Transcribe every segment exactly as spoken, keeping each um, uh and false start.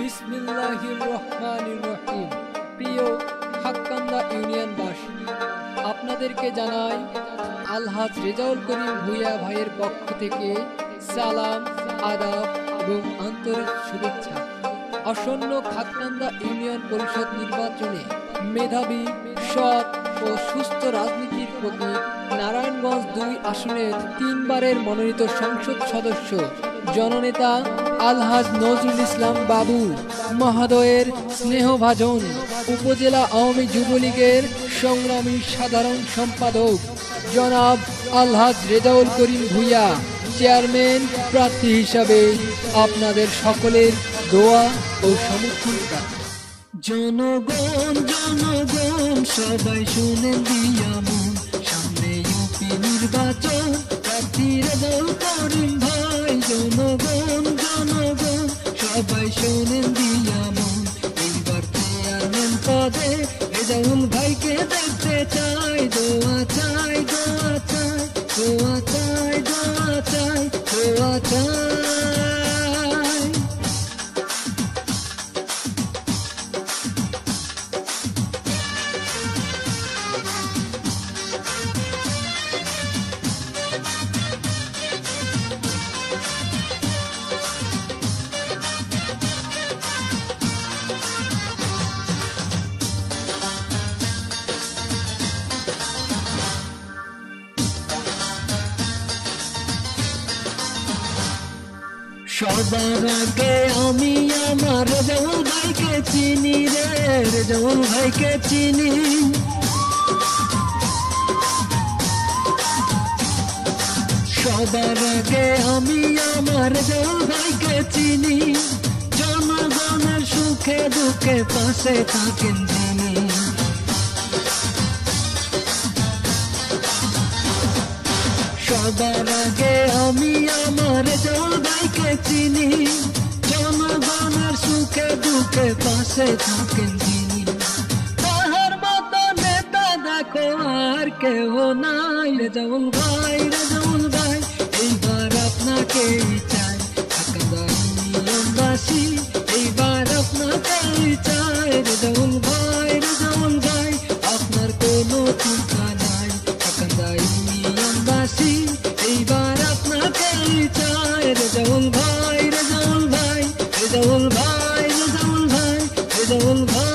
বিসমিল্লাহির রহমানির রহিম। প্রিয় হাক্কান্দা ইউনিয়নবাসী, আপনাদেরকে জানাই আলহাজ রেজাউল করিম ভূঁইয়া ভাইয়ের পক্ষ থেকে সালাম, আদাব এবং আন্তরিক শুভেচ্ছা। আসন্ন খাতকান্দা ইউনিয়ন পরিষদ নির্বাচনে মেধাবী, সৎ ও সুস্থ রাজনীতির প্রতীক নারায়ণগঞ্জ দুই আসনের তিনবারের মনোনীত সংসদ সদস্য জননেতা আলহাজ নজরুল ইসলাম বাবু মহোদয়ের স্নেহভাজন উপজেলা আওয়ামী যুবলীগের সংগ্রামী সাধারণ সম্পাদক জনাব আলহাজ রেজাউল করিম ভূঁইয়া চেয়ারম্যান প্রার্থী হিসাবে আপনাদের সকলের দোয়া ও সমর্থন চাই। জনগণ জনগণ সবাই শুনেন দিয়া মন, সামনে ইউপি নির্বাচন, প্রার্থী রেজাউল করিম ভাই। জনগণ জনগণ সবাই শুনেন দিয়া মন, এইবার চেয়ারম্যান পদে রেজাউল ভাইকে দেখতে চাই। দোয়া চাই দোয়া চাই দোয়া চাই দোয়া চাই দোয়া চাই। সবার আগে আমি আমার রেজাউল ভাইকে চিনি রে, রেজাউল ভাইকে চিনি। সবার আগে আমি আমার রেজাউল ভাইকে চিনি, জনগণের সুখে দুঃখে পাশে থাকেন তিনি। সবার আগে আমি আমার রেজাউল ভাইকে চিনি, জনগণের সুখে দুঃখে পাশে থাকেন তিনি। তাহার মতো নেতা দেখো আর কেউ নাই। রেজাউল ভাই রেজাউল ভাই এইবার আপনাকেই চাই। হাক্কান্দা ইউনিয়নবাসী এইবার আপনাকেই চাই। রেজাউল ভাই রেজাউল ভাই আপনার কোনো চিন্তা নাই। হাক্কান্দা ইউনিয়নবাসী এইবার আপনাকেই চাই। রেজাউল ভাই রেজাউল ভাই রেজাউল ভাই রেজাউল ভাই রেজাউল ভাই।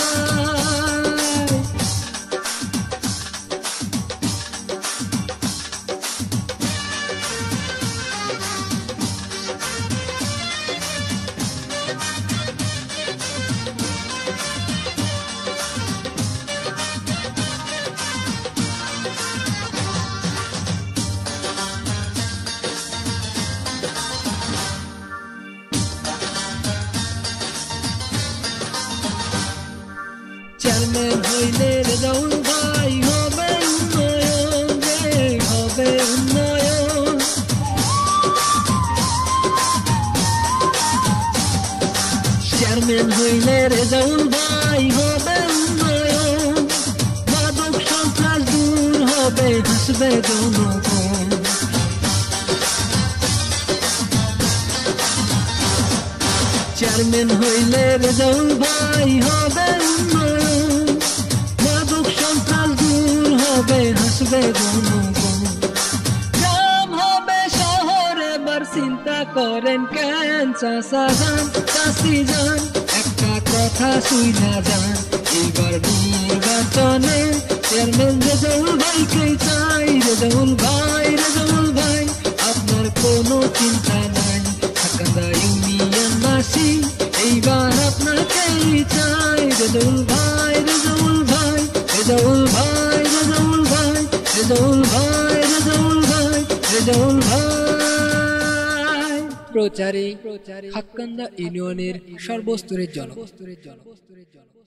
চেয়ারম্যান হইলে রেজাউল ভাই হবে উন্নয়ন রে, হবে উন্নয়ন। চেয়ারম্যান হইলে রেজাউল ভাই হবে উন্নয়ন, মাদক সন্ত্রাস দূর হবে, হাসবে জনগণ। চেয়ারম্যান হইলে রেজাউল ভাই হবে উন্নয়ন, মাদক সন্ত্রাস দূর হবে, হাসবে জনগণ। গ্রাম হবে শহর, এবার চিন্তা করেন কেন চাচা যান চাচি যান, একটা কথা শুইনা যান। এইবার নির্বাচনে চেয়ারম্যান রেজাউল ভাইকে চাই। রেজাউল ভাই রেজাউল ভাই আপনার কোনো চিন্তা নাই। হাক্কান্দা ইউনিয়নবাসী এইবার আপনাকেই চাই। রেজাউল ভাই রেজাউল ভাই রেজাউল ভাই রেজাউল ভাই রেজাউল ভাই রেজাউল ভাই রেজাউল ভাই। প্রচারে হাক্কান্দা ইউনিয়নের সর্বস্তরের জনগণ।